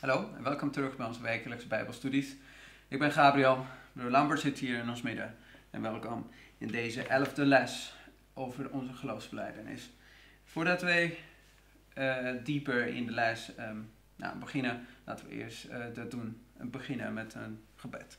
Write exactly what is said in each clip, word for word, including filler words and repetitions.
Hallo en welkom terug bij onze wekelijkse Bijbelstudies. Ik ben Gabriel, broer Lambert zit hier in ons midden en welkom in deze elfde les over onze geloofsbelijdenis. Voordat wij uh, dieper in de les um, nou, beginnen, laten we eerst uh, dat doen en beginnen met een gebed.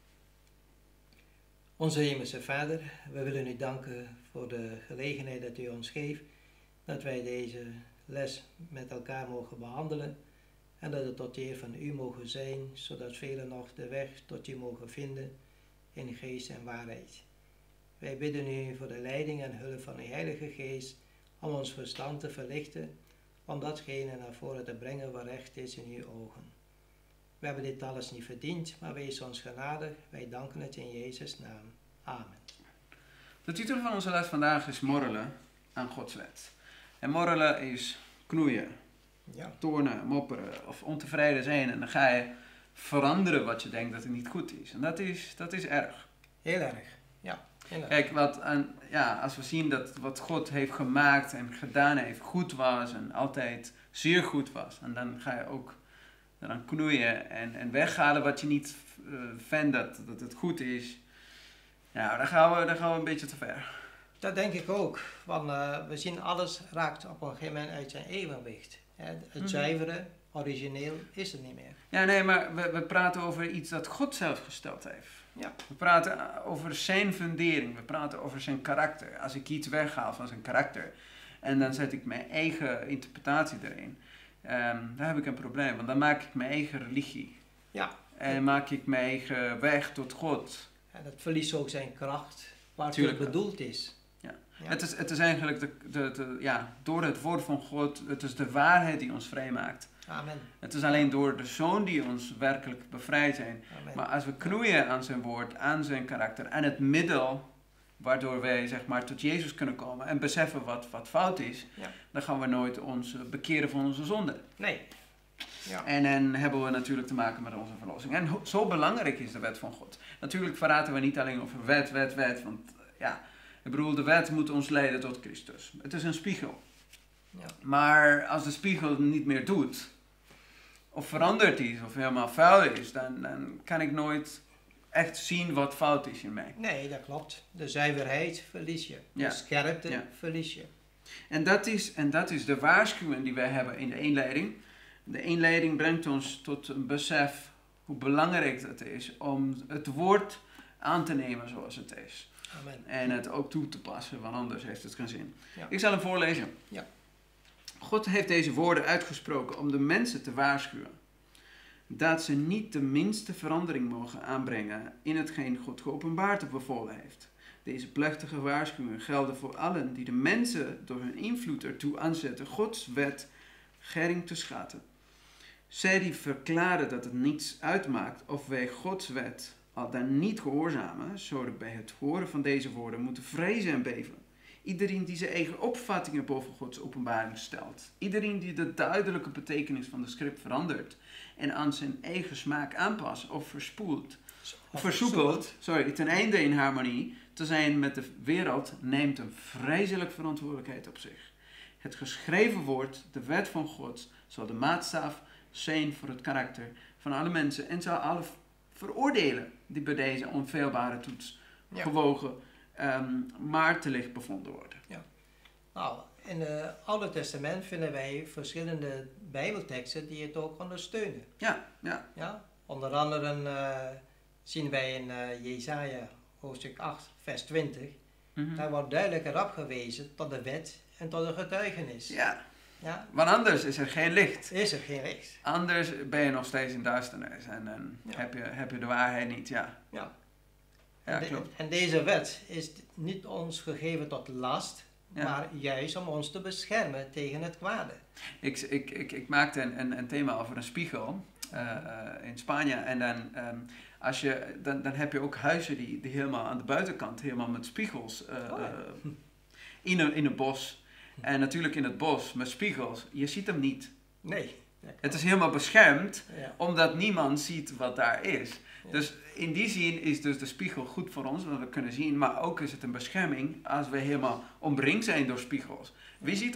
Onze Hemelse Vader, we willen u danken voor de gelegenheid dat u ons geeft, dat wij deze les met elkaar mogen behandelen. En dat het tot eer van u mogen zijn, zodat velen nog de weg tot u mogen vinden in geest en waarheid. Wij bidden u voor de leiding en hulp van uw Heilige Geest, om ons verstand te verlichten, om datgene naar voren te brengen wat recht is in uw ogen. We hebben dit alles niet verdiend, maar wees ons genadig. Wij danken het in Jezus' naam. Amen. De titel van onze les vandaag is Morrelen aan Gods wet. En morrelen is knoeien. Ja. Toornen, mopperen of ontevreden zijn en dan ga je veranderen wat je denkt dat het niet goed is. En dat is, dat is erg. Heel erg, ja. Heel erg. Kijk, wat aan, ja, als we zien dat wat God heeft gemaakt en gedaan heeft goed was en altijd zeer goed was. En dan ga je ook dan knoeien en, en weghalen wat je niet uh, vindt dat, dat het goed is. Ja, dan gaan, we, dan gaan we een beetje te ver. Dat denk ik ook, want uh, we zien alles raakt op een gegeven moment uit zijn evenwicht. Het mm-hmm. zuivere, origineel is er niet meer. Ja, nee, maar we, we praten over iets dat God zelf gesteld heeft. Ja. We praten over zijn fundering, we praten over zijn karakter. Als ik iets weghaal van zijn karakter en dan zet ik mijn eigen interpretatie erin, um, dan heb ik een probleem. Want dan maak ik mijn eigen religie. Ja. En maak ik mijn eigen weg tot God. En dat verliest ook zijn kracht, waartoe het bedoeld is. Ja. Ja. Het, is, het is eigenlijk de, de, de, ja, door het woord van God, het is de waarheid die ons vrijmaakt. Amen. Het is alleen door de Zoon die ons werkelijk bevrijdt zijn. Amen. Maar als we knoeien aan zijn woord, aan zijn karakter, en het middel waardoor wij zeg maar tot Jezus kunnen komen en beseffen wat, wat fout is, ja. dan gaan we nooit ons bekeren van onze zonde. Nee. Ja. En dan hebben we natuurlijk te maken met onze verlossing. En ho- zo belangrijk is de wet van God. Natuurlijk praten we niet alleen over wet, wet, wet, want ja, ik bedoel, de wet moet ons leiden tot Christus. Het is een spiegel. Ja. Maar als de spiegel het niet meer doet, of veranderd is, of helemaal vuil is, dan, dan kan ik nooit echt zien wat fout is in mij. Nee, dat klopt. De zuiverheid verlies je. Ja. De scherpte Ja. verlies je. En dat, is, en dat is de waarschuwing die wij hebben in de inleiding. De inleiding brengt ons tot een besef hoe belangrijk het is om het woord aan te nemen zoals het is. Amen. En het ook toe te passen, want anders heeft het geen zin. Ja. Ik zal hem voorlezen. Ja. God heeft deze woorden uitgesproken om de mensen te waarschuwen. Dat ze niet de minste verandering mogen aanbrengen in hetgeen God geopenbaard of bevolen heeft. Deze plechtige waarschuwingen gelden voor allen die de mensen door hun invloed ertoe aanzetten Gods wet gering te schatten. Zij die verklaren dat het niets uitmaakt of wij Gods wet al dan niet gehoorzamen, zouden bij het horen van deze woorden moeten vrezen en beven. Iedereen die zijn eigen opvattingen boven Gods openbaring stelt. Iedereen die de duidelijke betekenis van de schrift verandert en aan zijn eigen smaak aanpast of verspoelt, of versoepelt, sorry, ten einde in harmonie te zijn met de wereld, neemt een vreselijke verantwoordelijkheid op zich. Het geschreven woord, de wet van God, zal de maatstaf zijn voor het karakter van alle mensen en zal alle veroordelen die bij deze onfeilbare toets ja. gewogen, um, maar te licht bevonden worden. Ja. Nou, in het Oude Testament vinden wij verschillende Bijbelteksten die het ook ondersteunen. Ja, ja. Ja? Onder andere uh, zien wij in uh, Jesaja hoofdstuk acht, vers twintig. Mm-hmm. Daar wordt duidelijk erop gewezen tot de wet en tot de getuigenis. Ja. Ja. Want anders is er geen licht. Is er geen licht. Anders ben je nog steeds in duisternis en dan ja. heb, je, heb je de waarheid niet, ja. Ja. Ja, en, de, klopt. En deze wet is niet ons gegeven tot last, ja. maar juist om ons te beschermen tegen het kwade. Ik, ik, ik, ik maakte een, een, een thema over een spiegel uh, uh, in Spanje en dan, um, als je, dan, dan heb je ook huizen die, die helemaal aan de buitenkant, helemaal met spiegels uh, oh, ja. uh, in, een, in een bos. En natuurlijk in het bos met spiegels, je ziet hem niet. Nee. Het is helemaal beschermd, ja. omdat niemand ziet wat daar is. Ja. Dus in die zin is dus de spiegel goed voor ons, want we kunnen zien. Maar ook is het een bescherming als we helemaal omringd zijn door spiegels. Wie ziet ons?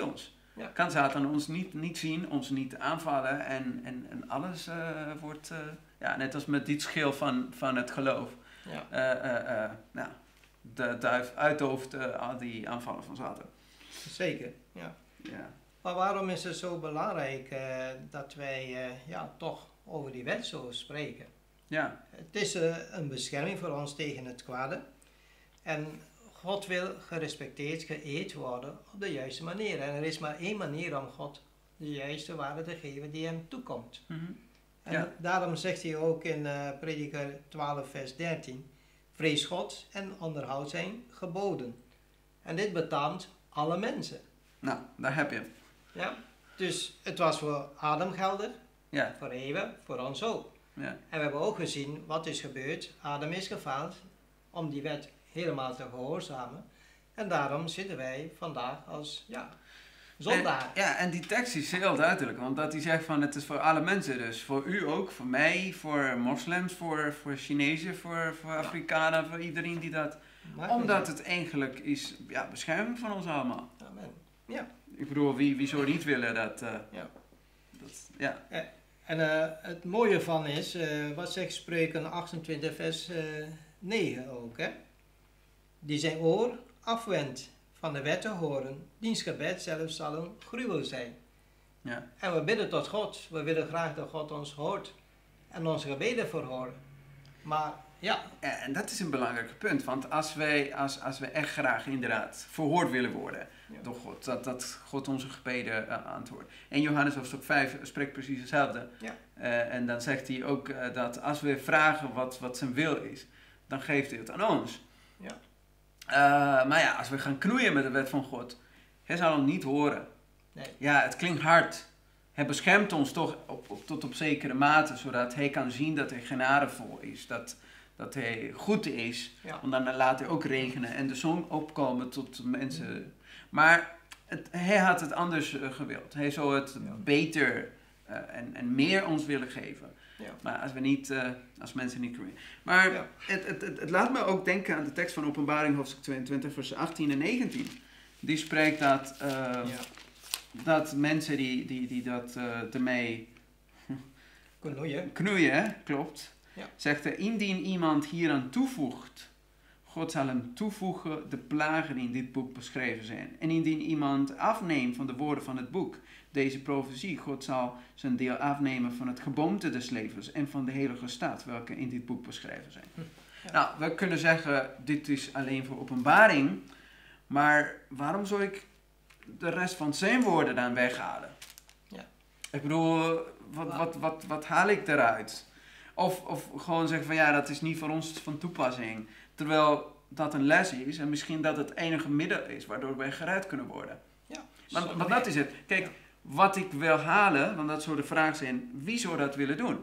Ja. Kan Satan ons niet, niet zien, ons niet aanvallen en, en, en alles uh, wordt, uh, ja, net als met dit schil van, van het geloof. Ja. Uh, uh, uh, nou, de duif uithoofd uh, al die aanvallen van Satan. Zeker, ja. Ja. Maar waarom is het zo belangrijk uh, dat wij uh, ja, toch over die wet zo spreken? Ja. Het is uh, een bescherming voor ons tegen het kwade. En God wil gerespecteerd, geëerd worden op de juiste manier. En er is maar één manier om God de juiste waarde te geven die hem toekomt. Mm-hmm. En Ja. daarom zegt hij ook in uh, Prediker twaalf vers dertien, vrees God en onderhoud zijn geboden. En dit betaamt alle mensen. Nou, daar heb je hem. Ja? Dus het was voor Adam geldig, Ja. voor Eva, voor ons ook. Ja. En we hebben ook gezien wat is gebeurd. Adam is gefaald om die wet helemaal te gehoorzamen. En daarom zitten wij vandaag als ja, zondaar. En, ja, en die tekst is heel duidelijk, want dat hij zegt van het is voor alle mensen dus. Voor u ook, voor mij, voor moslims, voor, voor Chinezen, voor, voor Afrikanen, voor iedereen die dat... Maakt Omdat niet het eigenlijk is ja, bescherming van ons allemaal. uit. Amen. Ja. Ik bedoel, wie, wie zou niet willen dat... Uh, Ja. dat ja. En uh, het mooie van is, uh, wat zegt Spreuken achtentwintig vers uh, negen ook, hè? Die zijn oor afwendt van de wet te horen, diens gebed zelfs zal een gruwel zijn. Ja. En we bidden tot God, we willen graag dat God ons hoort en onze gebeden verhoren. Maar ja. Ja, en dat is een belangrijk punt, want als wij, als, als wij echt graag inderdaad verhoord willen worden Ja. door God, dat, dat God onze gebeden uh, antwoordt. En Johannes hoofdstuk vijf spreekt precies hetzelfde. Ja. Uh, en dan zegt hij ook uh, dat als we vragen wat, wat zijn wil is, dan geeft hij het aan ons. Ja. Uh, maar ja, als we gaan knoeien met de wet van God, hij zal hem niet horen. Nee. Ja, het klinkt hard. Hij beschermt ons toch op, op, tot op zekere mate, zodat hij kan zien dat hij genadevol is, dat, dat hij goed is. Ja. Want dan laat hij ook regenen en de zon opkomen tot mensen. Maar het, hij had het anders uh, gewild. Hij zou het Ja. beter uh, en, en meer ons willen geven. Ja. Maar als we niet, uh, als mensen niet groeien. Maar Ja. het, het, het, het laat me ook denken aan de tekst van Openbaring hoofdstuk tweeëntwintig vers achttien en negentien. Die spreekt dat, uh, Ja. dat mensen die, die, die dat uh, ermee Knoeien. knoeien, hè? Klopt. Ja. Zegt er, indien iemand hieraan toevoegt, God zal hem toevoegen de plagen die in dit boek beschreven zijn. En indien iemand afneemt van de woorden van het boek, deze profetie, God zal zijn deel afnemen van het geboomte des levens en van de heilige stad, welke in dit boek beschreven zijn. Ja. Nou, we kunnen zeggen, dit is alleen voor openbaring, maar waarom zou ik de rest van zijn woorden dan weghalen? Ja. Ik bedoel, wat, wat, wat, wat haal ik eruit? Of, of gewoon zeggen van ja, dat is niet voor ons van toepassing. Terwijl dat een les is en misschien dat het enige middel is waardoor wij gered kunnen worden. Ja. Want, want dat is het. Kijk, wat ik wil halen, want dat zou de vraag zijn, wie zou dat willen doen?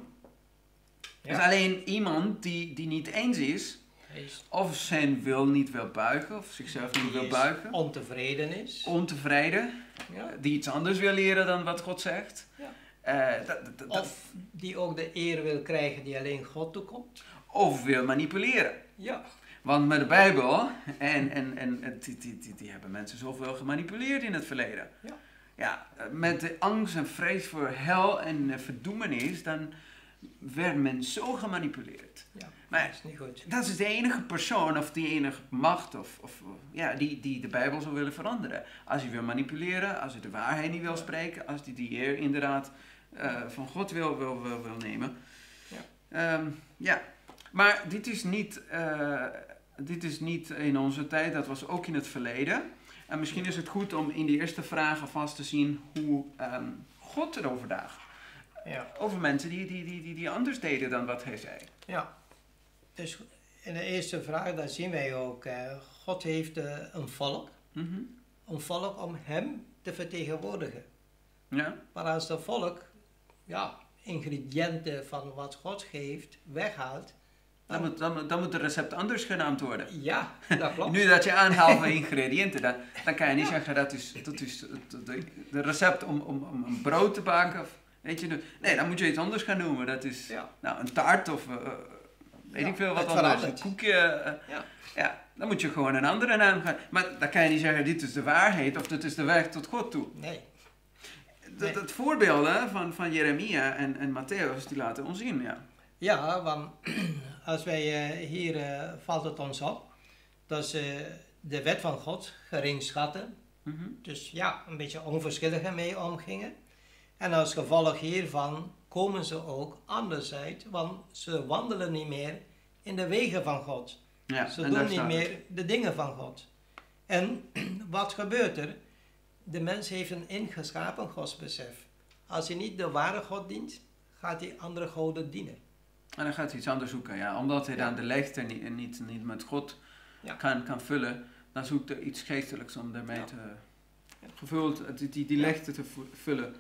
Ja. Is alleen iemand die, die niet eens is, Is of zijn wil niet wil buigen, of zichzelf niet die wil is buigen, ontevreden is. ontevreden, Ja. die iets anders wil leren dan wat God zegt. Ja. Uh, dat, dat, dat, Of die ook de eer wil krijgen die alleen God toekomt. of wil manipuleren. Ja. Want met de Bijbel, en, en, en die, die, die, die hebben mensen zoveel gemanipuleerd in het verleden. Ja. Ja, met de angst en vrees voor hel en uh, verdoemenis, dan werd men zo gemanipuleerd. Ja. Maar Dat is niet goed. dat is de enige persoon of die enige macht of, of, ja, die, die de Bijbel zou willen veranderen. Als hij wil manipuleren, als hij de waarheid niet wil spreken, als hij die eer inderdaad uh, van God wil, wil, wil, wil nemen. Ja. Um, ja, maar dit is, niet, uh, dit is niet in onze tijd, dat was ook in het verleden. En misschien is het goed om in die eerste vragen vast te zien hoe um, God erover dacht. Ja. Over mensen die, die, die, die, die anders deden dan wat hij zei. Ja. Dus in de eerste vraag, daar zien wij ook, uh, God heeft uh, een volk. Mm-hmm. Een volk om hem te vertegenwoordigen. Ja. Maar als dat volk, ja, ingrediënten van wat God geeft, weghaalt. Dan moet, dan, moet- dan moet het recept anders genaamd worden. Ja, dat klopt. Nu dat je aanhaalt van ingrediënten, dan, dan kan je niet zeggen dat is, dat is het de, de recept om, om, om een brood te baken. Of, weet je, nee, dan moet je iets anders gaan noemen. Dat is Ja. nou, een taart of uh, weet Ja, ik veel wat het anders. Een verandert. koekje. Uh, Ja. ja, dan moet je gewoon een andere naam gaan. Maar dan kan je niet zeggen dit is de waarheid of dit is de weg tot God toe. Nee. dat, dat voorbeelden van, van Jeremia en, en Matthäus, die laten ons zien, ja. Ja, want als wij uh, hier uh, valt het ons op dat ze de wet van God gering schatten. Mm-hmm. Dus ja, een beetje onverschillig ermee omgingen. En als gevolg hiervan komen ze ook anders uit, want ze wandelen niet meer in de wegen van God. Ja, ze en doen daar niet staat meer het. de dingen van God. En wat gebeurt er? De mens heeft een ingeschapen godsbesef. Als hij niet de ware God dient, gaat hij andere goden dienen. En dan gaat hij iets anders zoeken, ja. Omdat hij Ja. dan de leegte niet, niet, niet met God Ja. kan, kan vullen, dan zoekt hij iets geestelijks om daarmee Ja. te Ja. gevuld, die, die, die Ja. leegte te vo- vullen.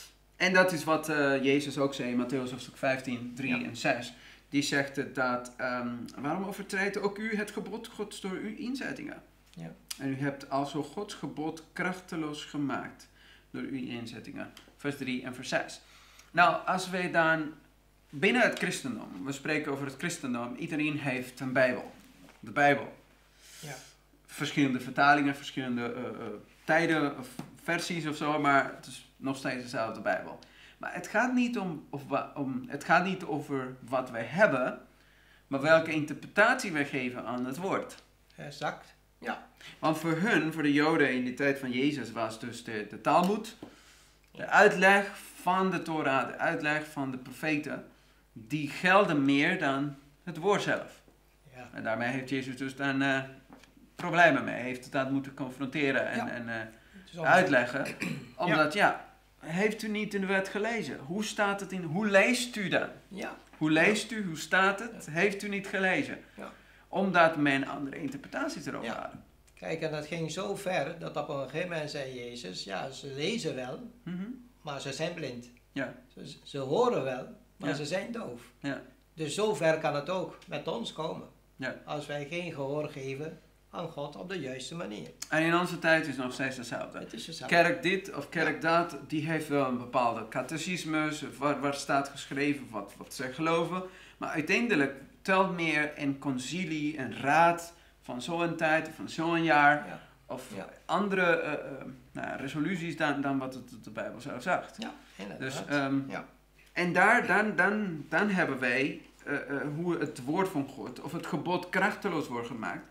En dat is wat uh, Jezus ook zei in Matthäus hoofdstuk vijftien, drie Ja. en zes. Die zegt het dat, um, waarom overtreedt ook u het gebod Gods door uw inzettingen? Ja. En u hebt also Gods gebod krachteloos gemaakt door uw inzettingen. Vers drie en vers zes. Nou, als wij dan binnen het christendom, we spreken over het christendom, iedereen heeft een Bijbel. De Bijbel. Ja. Verschillende vertalingen, verschillende uh, uh, tijden of versies of zo, maar het is nog steeds dezelfde Bijbel. Maar het gaat niet om, of wa- om, het gaat niet over wat wij hebben, maar welke interpretatie wij geven aan het woord. Exact. Ja. Want voor hun, voor de Joden in de tijd van Jezus, was dus de, de Talmud, de uitleg van de Torah, de uitleg van de profeten, die gelden meer dan het woord zelf. Ja. En daarmee heeft Jezus dus dan uh, problemen mee. Hij heeft dat moeten confronteren en, Ja. en uh, Het is om- uitleggen. Omdat, ja. heeft u niet in de wet gelezen? Hoe staat het in, hoe leest u dan? Ja. Hoe leest u, hoe staat het? Heeft u niet gelezen? Ja. Omdat men andere interpretaties erover Ja. hadden. Kijk, en dat ging zo ver dat op een gegeven moment zei Jezus, ja, ze lezen wel, Mhm. maar ze zijn blind. Ja. Ze, ze horen wel, maar Ja. ze zijn doof. Ja. Dus zo ver kan het ook met ons komen. Ja. Als wij geen gehoor geven aan God op de juiste manier. En in onze tijd is het nog steeds hetzelfde. Het is hetzelfde. Kerk dit of kerk dat, die heeft wel een bepaalde catechismus, waar, waar staat geschreven wat, wat ze geloven. Maar uiteindelijk telt meer een concilie, een raad van zo'n tijd of van zo'n jaar, Ja. of Ja. andere uh, uh, nou, resoluties dan, dan wat het, de Bijbel zelf zegt. Ja, inderdaad. Dus, um, Ja. En daar, dan, dan, dan hebben wij uh, uh, hoe het woord van God, of het gebod krachteloos wordt gemaakt,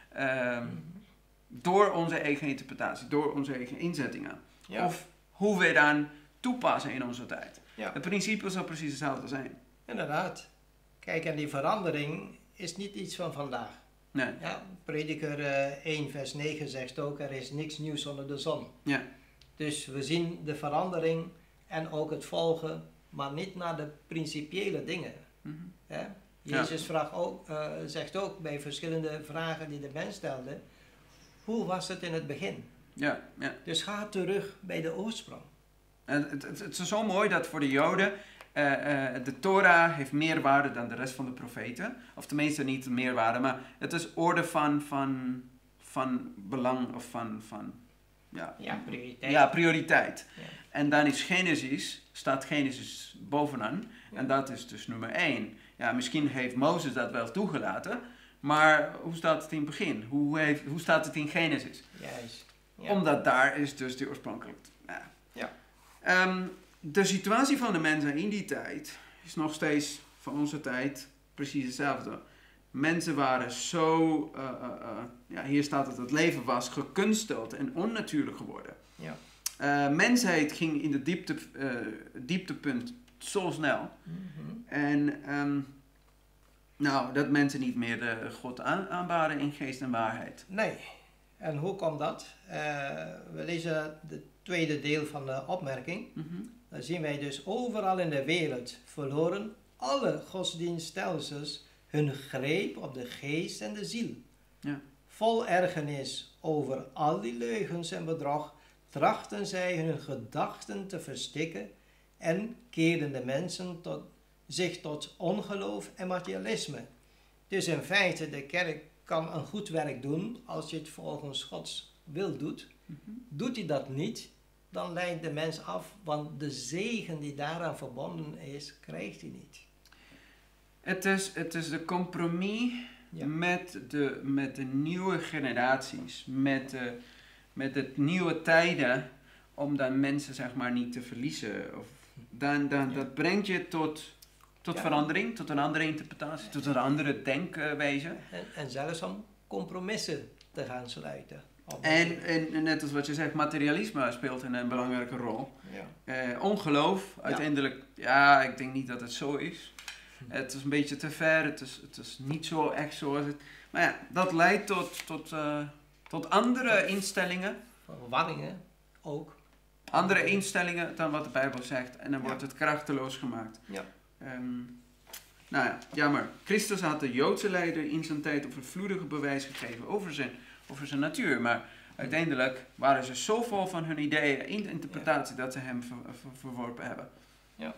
um, door onze eigen interpretatie, door onze eigen inzettingen. Ja. Of hoe wij dan toepassen in onze tijd. Ja. Het principe zal precies hetzelfde zijn. Inderdaad. Kijk, en die verandering is niet iets van vandaag. Nee. Ja, Prediker uh, één vers negen zegt ook, er is niks nieuws onder de zon. Ja. Dus we zien de verandering en ook het volgen, maar niet naar de principiële dingen. Mm-hmm. Hè? Jezus vraagt ook, uh, zegt ook bij verschillende vragen die de mens stelde, hoe was het in het begin? Ja, ja. Dus ga terug bij de oorsprong. En het, het, het is zo mooi dat voor de Joden uh, uh, de Torah heeft meer waarde dan de rest van de profeten. Of tenminste niet meer waarde, maar het is orde van, van, van belang of van, van ja, Ja, prioriteit. Ja, prioriteit. Ja. En dan is Genesis, staat Genesis bovenaan. Ja. En dat is dus nummer één. Ja, misschien heeft Mozes dat wel toegelaten. Maar hoe staat het in het begin? Hoe, heeft, hoe staat het in Genesis? Juist. Ja. Omdat daar is dus de oorspronkelijk. Ja. Ja. Um, de situatie van de mensen in die tijd is nog steeds van onze tijd precies hetzelfde. Mensen waren zo, uh, uh, uh, ja, hier staat het, het leven was gekunsteld en onnatuurlijk geworden. Ja. Uh, mensheid ging in de diepte, uh, dieptepunt zo snel. Mm-hmm. En um, nou, dat mensen niet meer de God aan, aanbaden in geest en waarheid. Nee. En hoe komt dat? Uh, we lezen het tweede deel van de opmerking. Mm-hmm. Dan zien wij dus overal in de wereld verloren alle godsdienststelsels hun greep op de geest en de ziel. Ja. Vol ergernis over al die leugens en bedrog trachten zij hun gedachten te verstikken en keerden de mensen tot, zich tot ongeloof en materialisme. Dus in feite, de kerk kan een goed werk doen als je het volgens Gods wil doet. Mm-hmm. Doet hij dat niet, dan leidt de mens af, want de zegen die daaraan verbonden is, krijgt hij niet. Het is, het is de compromis Ja. met, de, met de nieuwe generaties, met de, met de nieuwe tijden, om dan mensen zeg maar niet te verliezen. Of dan, dan, Ja. Dat brengt je tot, tot Ja. verandering, tot een andere interpretatie, tot een andere denkwijze. En, en zelfs om compromissen te gaan sluiten. Op- En, en, en net als wat je zegt, materialisme speelt een, een belangrijke rol. ja. Eh, ongeloof, uiteindelijk, ja, ik denk niet dat het zo is. Het is een beetje te ver, het is, het is niet zo echt zoals het... Maar ja, dat leidt tot, tot, uh, tot andere instellingen. Verwarringen ook. Andere instellingen dan wat de Bijbel zegt. En dan Ja. wordt het krachteloos gemaakt. Ja. Um, nou ja, jammer. Christus had de Joodse leider in zijn tijd overvloedige bewijs gegeven over zijn, over zijn natuur. Maar uiteindelijk waren ze zo vol van hun ideeën in de interpretatie dat ze hem ver, ver, verworpen hebben. Ja.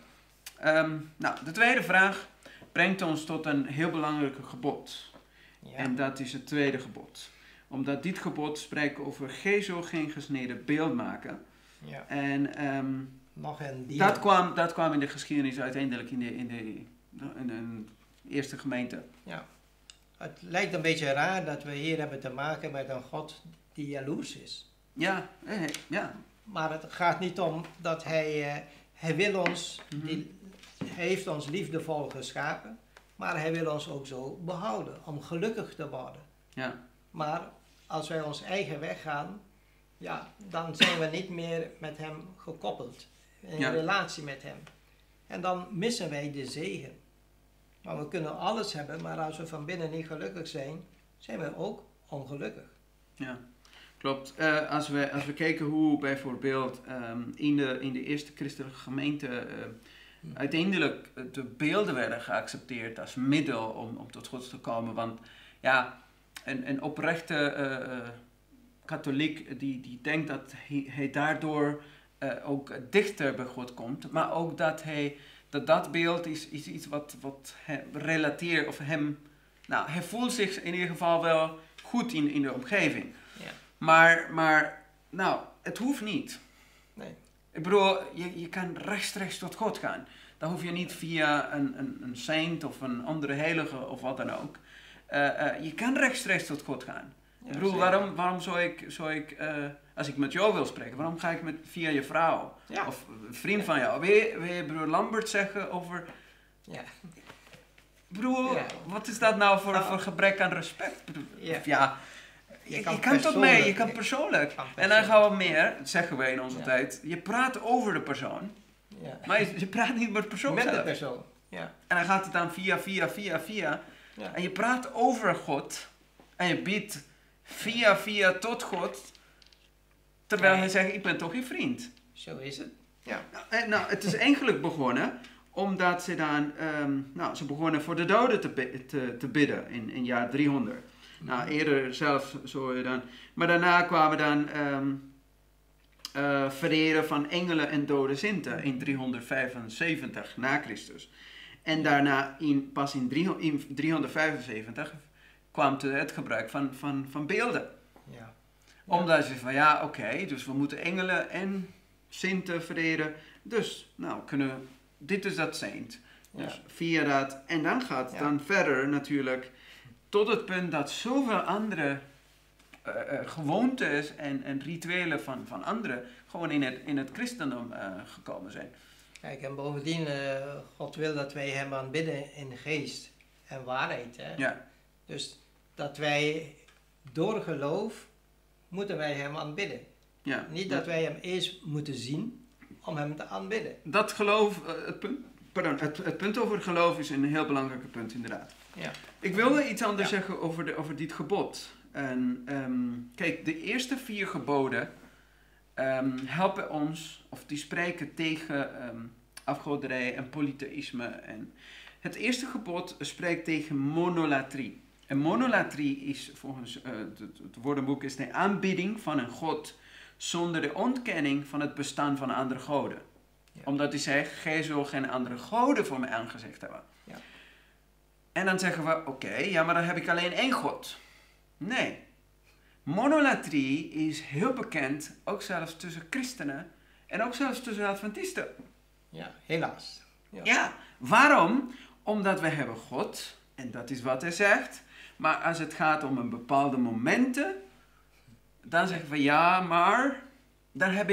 Um, nou, de tweede vraag brengt ons tot een heel belangrijk gebod. Ja. En dat is het tweede gebod. Omdat dit gebod spreekt over geen zo geen gesneden beeld maken. Ja. En um, Nog een dier. dat, kwam, dat kwam in de geschiedenis uiteindelijk in de, in de, in de eerste gemeente. Ja. Het lijkt een beetje raar dat we hier hebben te maken met een God die jaloers is. Ja, eh, ja. Maar het gaat niet om dat hij, uh, hij wil ons, Mm-hmm. die, hij heeft ons liefdevol geschapen, maar hij wil ons ook zo behouden, om gelukkig te worden. Ja. Maar als wij ons eigen weg gaan, ja, dan zijn we niet meer met hem gekoppeld, in Ja. relatie met hem. En dan missen wij de zegen. Maar we kunnen alles hebben, maar als we van binnen niet gelukkig zijn, zijn we ook ongelukkig. Ja, klopt. Uh, als, we, als we kijken hoe bijvoorbeeld um, in, de, in de eerste christelijke gemeente uh, Hmm. uiteindelijk de beelden werden geaccepteerd als middel om, om tot God te komen. Want ja, een, een oprechte uh, uh, katholiek die, die denkt dat hij, hij daardoor uh, ook dichter bij God komt, maar ook dat hij, dat, dat beeld is, is iets wat, wat hem relateert of hem, nou, hij voelt zich in ieder geval wel goed in, in de omgeving. Ja. Maar, maar, nou, het hoeft niet. Nee. Ik bedoel, je, je kan rechtstreeks tot God gaan. Dan hoef je niet via een, een, een saint of een andere heilige of wat dan ook. Uh, uh, je kan rechtstreeks tot God gaan. Ja, ik bedoel, zeker. waarom, waarom zou ik, zou ik uh, als ik met jou wil spreken, waarom ga ik met, via je vrouw? Ja. Of een vriend van jou? Wil je, wil je broer Lambert zeggen over... Ja. Broer, Ja. wat is dat nou voor, Nou, voor gebrek aan respect? Ja. Of ja, Je je, kan je kan tot persoonlijk- mij, je kan persoonlijk. kan En dan persoonlijk. gaan we meer, dat zeggen wij in onze Ja. tijd, je praat over de persoon, Ja. maar je, je praat niet met de persoon Met de zelf. persoon. Ja. En dan gaat het dan via, via, via, via. Ja. En je praat over God. En je bidt via, via tot God. Terwijl Nee. hij zegt, ik ben toch je vriend. Zo is het. Ja. Nou, en, nou, het is eigenlijk begonnen omdat ze dan, um, nou, ze begonnen voor de doden te, bi- te, te bidden in, in jaar driehonderd. Nou, eerder zelfs zo je dan. Maar daarna kwamen dan um, uh, vereren van engelen en dode zinten in driehonderdvijfenzeventig na Christus. En daarna in, pas in, drie, in driehonderdvijfenzeventig kwam het gebruik van, van, van beelden. Ja. Omdat ze van ja, oké, okay, dus we moeten engelen en zinten vereren. Dus, nou, kunnen, dit is dat saint. Dus Ja. via dat. En dan gaat het Ja. dan verder natuurlijk tot het punt dat zoveel andere uh, uh, gewoontes en, en rituelen van, van anderen gewoon in het, in het christendom uh, gekomen zijn. Kijk, en bovendien, uh, God wil dat wij hem aanbidden in geest en waarheid. Hè? Ja, Dus dat wij door geloof moeten wij hem aanbidden. ja. Niet dat wij hem eerst moeten zien om hem te aanbidden. Dat geloof, uh, het, punt, pardon, het, het punt over het geloof is een heel belangrijk punt inderdaad. Ja. Ik wilde iets anders Ja. zeggen over, de, over dit gebod. En, um, kijk, de eerste vier geboden um, helpen ons, of die spreken tegen um, afgoderij en polytheïsme. En het eerste gebod spreekt tegen monolatrie. En monolatrie is volgens uh, het, het woordenboek is de aanbidding van een god zonder de ontkenning van het bestaan van andere goden. Ja. Omdat hij zegt, gij zult geen andere goden voor mij aangezegd hebben. Ja. En dan zeggen we, oké, okay, ja, maar dan heb ik alleen één God. Nee. Monolatrie is heel bekend, ook zelfs tussen christenen en ook zelfs tussen Adventisten. Ja, helaas. Ja. Ja, waarom? Omdat we hebben God, en dat is wat hij zegt, maar als het gaat om een bepaalde momenten, dan zeggen we ja, maar dan heb ik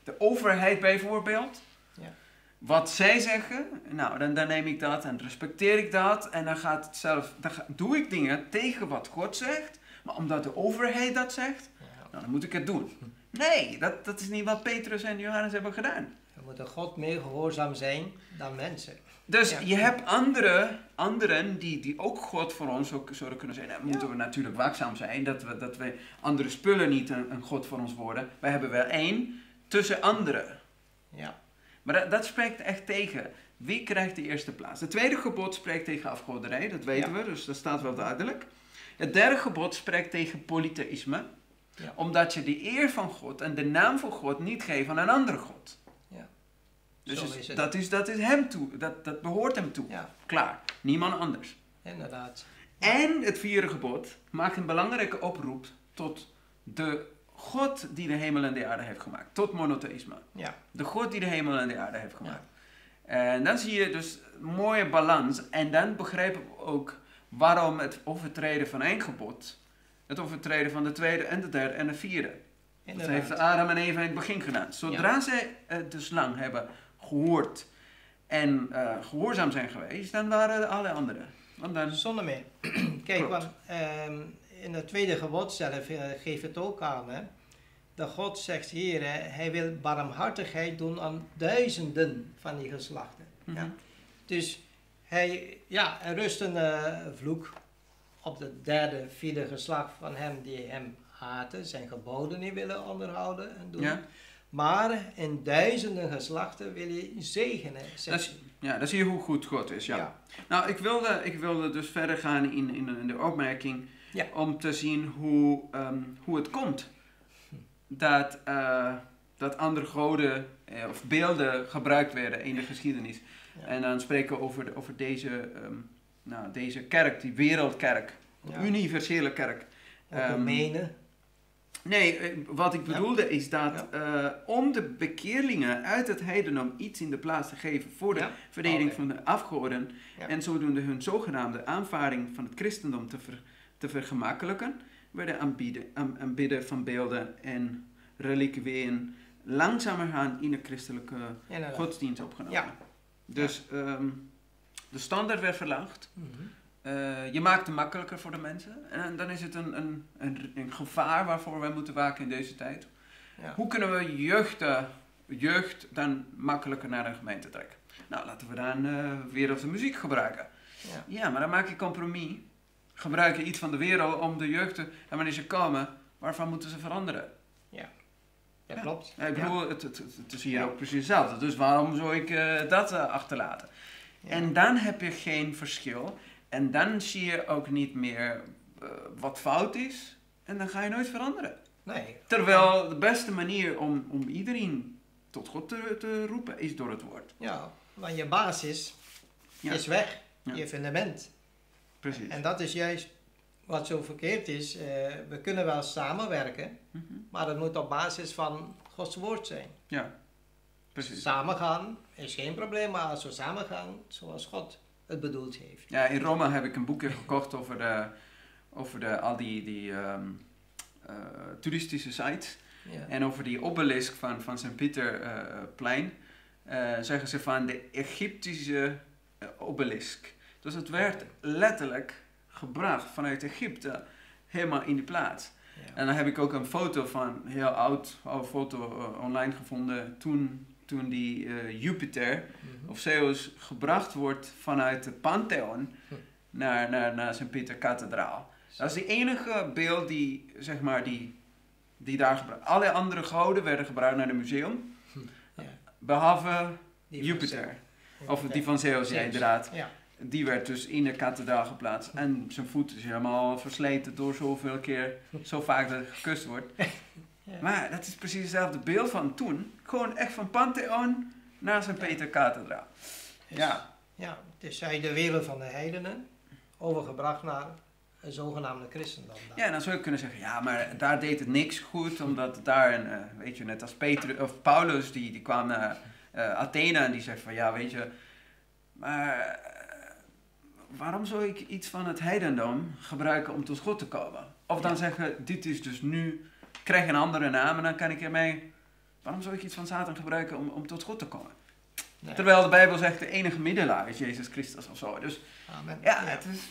de overheid bijvoorbeeld. Ja. Wat zij zeggen, nou, dan, dan neem ik dat en respecteer ik dat. En dan, gaat het zelf, dan ga, doe ik dingen tegen wat God zegt. Maar omdat de overheid dat zegt, Ja. nou, dan moet ik het doen. Nee, dat, dat is niet wat Petrus en Johannes hebben gedaan. We moeten God meer gehoorzaam zijn dan mensen. Dus Ja. je hebt andere, anderen die, die ook God voor ons ook zouden kunnen zijn. Dan moeten Ja. we natuurlijk waakzaam zijn dat we, dat we andere spullen niet een, een God voor ons worden. Wij hebben wel één tussen anderen. Ja. Maar dat, dat spreekt echt tegen. Wie krijgt de eerste plaats? Het tweede gebod spreekt tegen afgoderij, dat weten Ja. we, dus dat staat wel duidelijk. Het derde gebod spreekt tegen polytheïsme. Ja. Omdat je de eer van God en de naam van God niet geeft aan een andere God. Ja. Dus Zo is- is het. dat, is, dat is hem toe, dat, dat behoort hem toe. Ja, Klaar, niemand anders. inderdaad. En het vierde gebod maakt een belangrijke oproep tot de God die de hemel en de aarde heeft gemaakt. Tot monotheïsme. Ja. De God die de hemel en de aarde heeft gemaakt. Ja. En dan zie je dus een mooie balans. En dan begrijpen we ook waarom het overtreden van één gebod, het overtreden van de tweede en de derde en de vierde. Dat Inderdaad. heeft Adam en Eva in het begin gedaan. Zodra zij het dus lang hebben gehoord en uh, gehoorzaam zijn geweest, dan waren alle anderen. Want dan, Zonder meer. Kijk, Klopt. want ehm, in het tweede gebod zelf eh, geeft het ook aan. Hè? Dat God zegt hier, hè, hij wil barmhartigheid doen aan duizenden van die geslachten. Mhm. Ja? Dus hij, ja, er rust een eh, vloek op het derde, vierde geslacht van hem die hem haten, zijn geboden niet willen onderhouden en doen. ja, Maar in duizenden geslachten wil hij zegenen. dat zegt is, hij. ja, dat zie je hoe goed God is. Ja. Ja. Nou, ik wilde, ik wilde dus verder gaan in, in, in de opmerking Ja. om te zien hoe, ehm, hoe het komt dat, eh, dat andere goden eh, of beelden gebruikt werden in de geschiedenis. Ja. En dan spreken we over, de, over deze, ehm, nou, deze kerk, die wereldkerk, Ja. universele kerk. Ook Ehm, um, menen. Nee, eh, wat ik Ja. bedoelde is dat eh, om de bekeerlingen uit het heidendom iets in de plaats te geven voor de Ja. verdediging Oké. van de afgoden Ja. en zodoende hun zogenaamde aanvaring van het christendom te, ver, te vergemakkelijken, werden aanbieden, aan, aanbidden van beelden en reliquieën langzamerhand in de christelijke Inderdaad. godsdienst opgenomen. Ja. Dus ehm, de standaard werd verlaagd. Mhm. Uh, je maakt het makkelijker voor de mensen. En dan is het een, een, een, een gevaar waarvoor wij moeten waken in deze tijd. Ja. Hoe kunnen we jeugd, uh, jeugd dan makkelijker naar een gemeente trekken? Nou, laten we dan uh, wereld de muziek gebruiken. Ja. Ja, maar dan maak je compromis. Gebruik je iets van de wereld om de jeugd te... En wanneer ze komen, waarvan moeten ze veranderen? Dat Ja. klopt. Ja, ik bedoel, het, het, het, het is hier Ja. ook precies hetzelfde. Dus waarom zou ik uh, dat uh, achterlaten? Ja. En dan heb je geen verschil. En dan zie je ook niet meer uh, wat fout is. En dan ga je nooit veranderen. Nee. Terwijl de beste manier om, om iedereen tot God te, te roepen is door het woord. Ja, want je basis Ja. is weg. Ja. Je fundament. Precies. En dat is juist wat zo verkeerd is. Uh, we kunnen wel samenwerken, Mhm. maar dat moet op basis van Gods woord zijn. Ja, precies. Samen gaan is geen probleem, maar als we samen gaan zoals God het bedoeld heeft. Ja, in Rome heb ik een boekje gekocht over, de, over de, al die, die um, uh, toeristische sites. Ja. En over die obelisk van, van Sint-Pieterplein uh, zeggen ze van de Egyptische uh, obelisk. Dus het werd letterlijk gebracht vanuit Egypte helemaal in die plaats. Ja. En dan heb ik ook een foto van, een heel oud, oude foto uh, online gevonden toen, toen die uh, Jupiter Mhm. of Zeus gebracht wordt vanuit het Pantheon Hm. naar, naar, naar Sint-Pieter-kathedraal. Dat is de enige beeld die, zeg maar, die, die daar gebruikt. Alle andere goden werden gebruikt naar het museum, Ja. behalve Die van Jupiter. Zeus. Of die van Zeus, ja, Zeus. inderdaad. Ja. Die werd dus in de kathedraal geplaatst. En zijn voet is helemaal versleten door zoveel keer, zo vaak dat het gekust wordt. Ja. Maar dat is precies hetzelfde beeld van toen. Gewoon echt van Pantheon naar Sint-Pieter-kathedraal. Dus, Ja. ja, het is uit de wereld van de heidenen overgebracht naar een zogenaamde christendom. dan. Ja, dan zou je kunnen zeggen, ja, maar daar deed het niks goed, omdat daar, een, uh, weet je, net als Petrus, of Paulus, die, die kwam naar uh, Athene en die zegt van, ja, weet je, maar uh, waarom zou ik iets van het heidendom gebruiken om tot God te komen? Of dan Ja. zeggen, dit is dus nu, krijg een andere naam en dan kan ik ermee Waarom zou ik iets van Satan gebruiken om, om tot God te komen? Nee. Terwijl de Bijbel zegt de enige middelaar is Jezus Christus of zo. Dus Amen. ja, het is...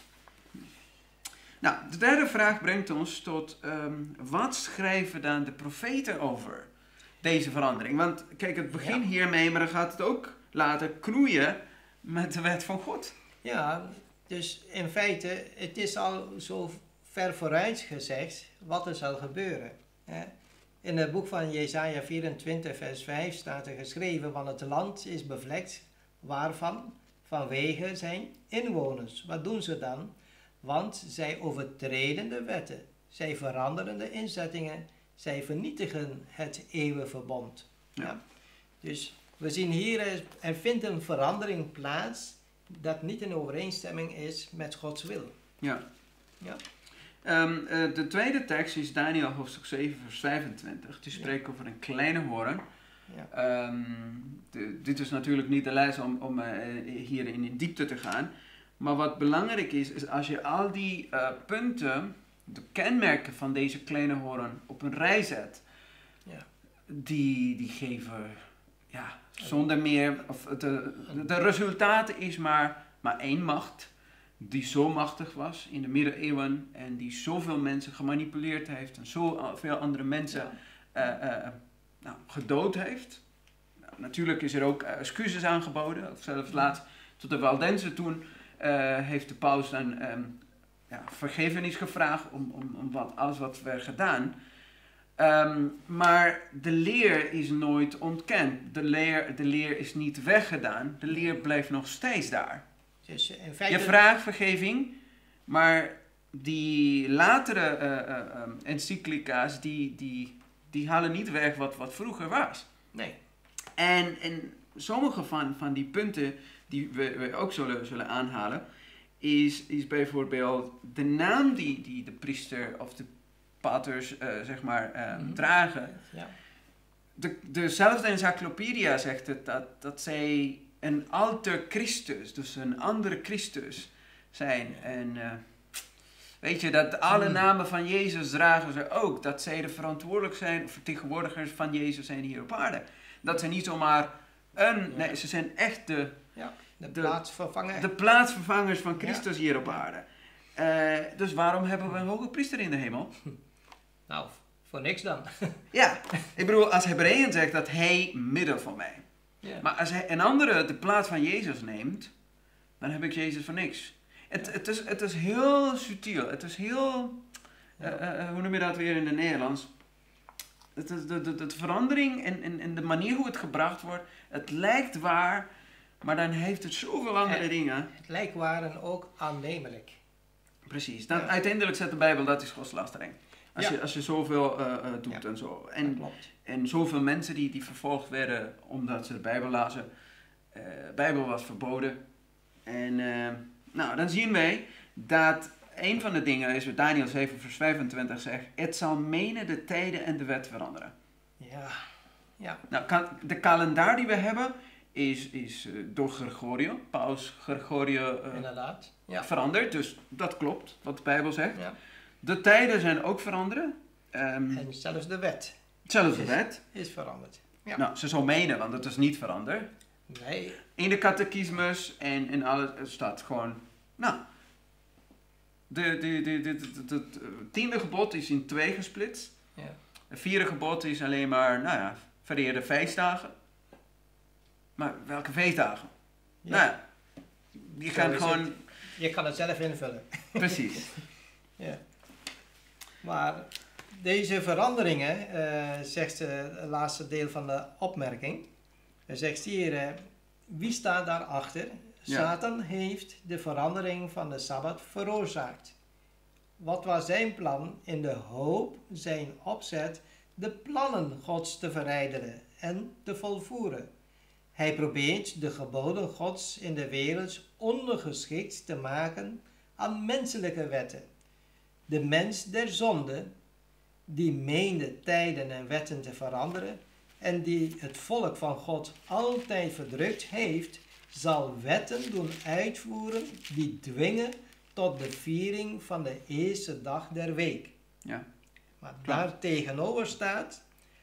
Nou, de derde vraag brengt ons tot, um, wat schrijven dan de profeten over deze verandering? Want kijk, het begint Ja. hiermee, maar dan gaat het ook later knoeien met de wet van God. Ja, dus in feite, het is al zo ver vooruit gezegd wat er zal gebeuren. Hè. In het boek van Jesaja vierentwintig vers vijf staat er geschreven, want het land is bevlekt, waarvan? Vanwege zijn inwoners. Wat doen ze dan? Want zij overtreden de wetten, zij veranderen de inzettingen, zij vernietigen het eeuwige verbond. Ja. Ja. Dus we zien hier, er- er vindt een verandering plaats dat niet in overeenstemming is met Gods wil. Ja. Ja. Um, uh, de tweede tekst is Daniel hoofdstuk zeven vers vijfentwintig. Die spreekt over een kleine hoorn. Ja. Um, de, dit is natuurlijk niet de les om, om uh, hierin in diepte te gaan. Maar wat belangrijk is, is als je al die uh, punten, de kenmerken van deze kleine hoorn op een rij zet. Ja. Die, die geven, ja, zonder meer, of de, de, de resultaten is maar, maar één macht. Die zo machtig was in de middeleeuwen en die zoveel mensen gemanipuleerd heeft en zoveel andere mensen Ja. uh, uh, nou, gedood heeft. Nou, natuurlijk is er ook uh, excuses aangeboden, of zelfs laatst tot de Waldenzen toen uh, heeft de paus dan um, ja, vergevenis gevraagd om, om, om wat, alles wat werd gedaan. Um, maar de leer is nooit ontkend. De leer, de leer is niet weggedaan. De leer blijft nog steeds daar. Dus in feite, Je vraagt vergeving, maar die latere uh, uh, um, encyclica's, die, die, die halen niet weg wat, wat vroeger was. nee. En, en sommige van, van die punten die we, we ook zullen, zullen aanhalen, is, is bijvoorbeeld de naam die, die de priester of de paters uh, zeg maar, uh, Mhm. dragen. Ja. De, dezelfde encyclopedia zegt het dat, dat zij een alter Christus, dus een andere Christus zijn. En uh, weet je, dat alle Mm. namen van Jezus dragen ze ook. Dat zij de verantwoordelijk zijn, vertegenwoordigers van Jezus zijn hier op aarde. Dat ze niet zomaar een, Ja. nee, ze zijn echt de, Ja, de, De- plaatsvervanger. de plaatsvervangers van Christus Ja. hier op aarde. Uh, dus waarom hebben we een hoge priester in de hemel? Nou, voor niks dan. Ja, ik bedoel, als Hebreeën zegt dat hij middel van mij. Ja. Maar als hij een andere de plaats van Jezus neemt, dan heb ik Jezus voor niks. Het, het, is, het is heel subtiel. Het is heel, uh, uh, hoe noem je dat weer in het Nederlands? Het is de, de, de verandering en, en, en de manier hoe het gebracht wordt. Het lijkt waar, maar dan heeft het zoveel andere Ja. dingen. Het lijkt waar en ook aannemelijk. Precies. Dan, Ja. Uiteindelijk zegt de Bijbel dat is godslastering. Als, Ja. je, als je zoveel uh, uh, doet Ja. en zo. Dat En, klopt. en zoveel mensen die, die vervolgd werden omdat ze de Bijbel lazen. Uh, de Bijbel was verboden. En uh, nou, dan zien wij dat een van de dingen is wat Daniel zeven vers vijfentwintig zegt. Het zal menen de tijden en de wet veranderen. Ja. Ja. Nou, kan, de kalender die we hebben is, is uh, door Gregorio, paus Gregorio uh, Inderdaad. Ja. veranderd. Dus dat klopt wat de Bijbel zegt. Ja. De tijden zijn ook veranderd. Um, En zelfs de wet zelfs de is- wet. is veranderd. Ja. Nou, ze zou menen, want het is niet veranderd. Nee. In de catechismus en in alles het staat gewoon, nou, de, de, de, de, de, de- het tiende gebod is in twee gesplitst. Ja. Het vierde gebod is alleen maar, nou ja, vereer de feestdagen. Maar welke feestdagen? Ja. Nou ja, je Zo kan is gewoon, het. Je kan het zelf invullen. precies. Ja. Maar deze veranderingen, eh, zegt eh, het laatste deel van de opmerking, hij zegt hier, eh, wie staat daarachter? Ja. Satan heeft de verandering van de Sabbat veroorzaakt. Wat was zijn plan in de hoop, zijn opzet, de plannen Gods te verrijdelen en te volvoeren? Hij probeert de geboden Gods in de wereld ondergeschikt te maken aan menselijke wetten. De mens der zonde, die meende tijden en wetten te veranderen en die het volk van God altijd verdrukt heeft, zal wetten doen uitvoeren die dwingen tot de viering van de eerste dag der week. Ja. Maar daar tegenover staat,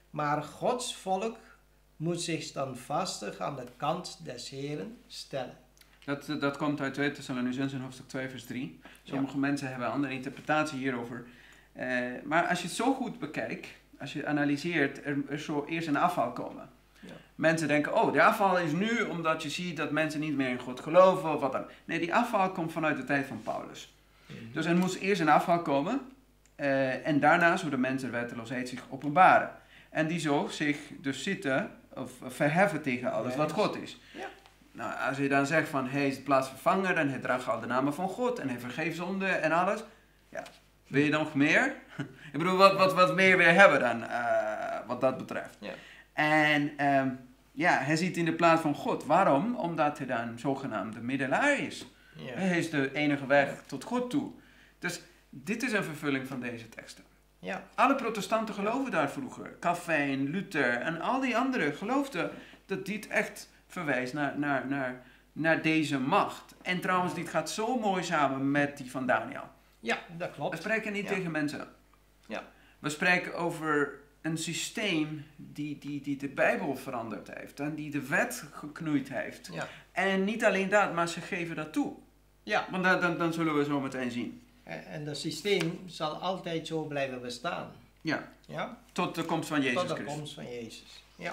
Maar Gods volk moet zich standvastig aan de kant des Heeren stellen. Dat, dat komt uit tweede Thessalonicenzen hoofdstuk twee vers drie. Sommige ja. mensen hebben een andere interpretatie hierover. Uh, maar als je het zo goed bekijkt, als je analyseert, er, er zal eerst een afval komen. Ja. Mensen denken, oh, de afval is nu omdat je ziet dat mensen niet meer in God geloven of wat dan. Nee, die afval komt vanuit de tijd van Paulus. Mm-hmm. Dus er moest eerst een afval komen uh, en daarna zullen mensen wetteloosheid zich openbaren. En die zal zich dus zitten of verheffen tegen alles wat God is. Ja. Nou, als je dan zegt van hij is de plaatsvervanger en hij draagt al de namen van God en hij vergeeft zonde en alles. Ja, wil je nog meer? Ik bedoel, wat, wat, wat meer wil je hebben dan uh, wat dat betreft? Ja. En um, ja, hij zit in de plaats van God. Waarom? Omdat hij dan zogenaamd de middelaar is. Ja. Hij is de enige weg tot God toe. Dus dit is een vervulling van deze teksten. Ja. Alle protestanten geloven daar vroeger. Calvijn, Luther en al die anderen geloofden dat dit echt verwijst naar, naar, naar, naar deze macht. En trouwens, dit gaat zo mooi samen met die van Daniel. Ja, dat klopt. We spreken niet ja. tegen mensen. Ja. We spreken over een systeem die, die, die de Bijbel veranderd heeft. En die de wet geknoeid heeft. Ja. En niet alleen dat, maar ze geven dat toe. Ja. Want dan, dan, dan zullen we zo meteen zien. En dat systeem zal altijd zo blijven bestaan. Ja. Ja. Tot de komst van Jezus Christus. Tot de komst van Jezus. Ja.